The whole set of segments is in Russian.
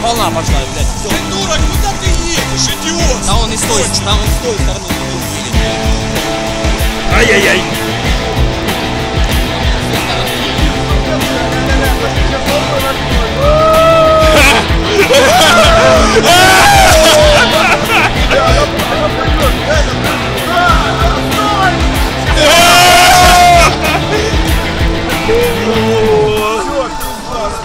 волна пошла, блядь. Все. Ты дура, куда ты едешь, идиот? Да он и стоит, там он с той стороны. Ай-яй-яй.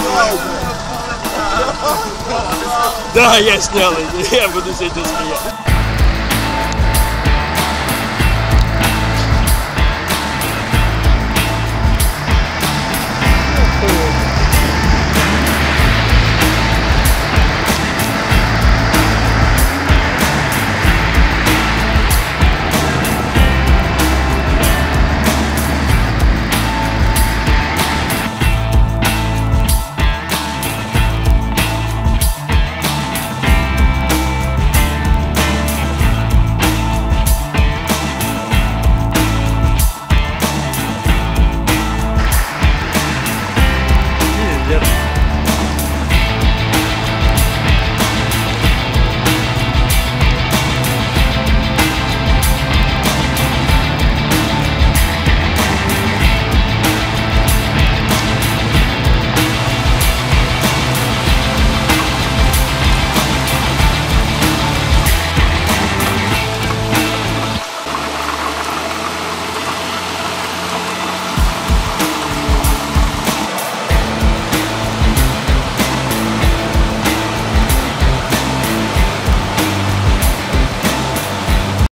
Да, я снял, я буду с этим смеяться.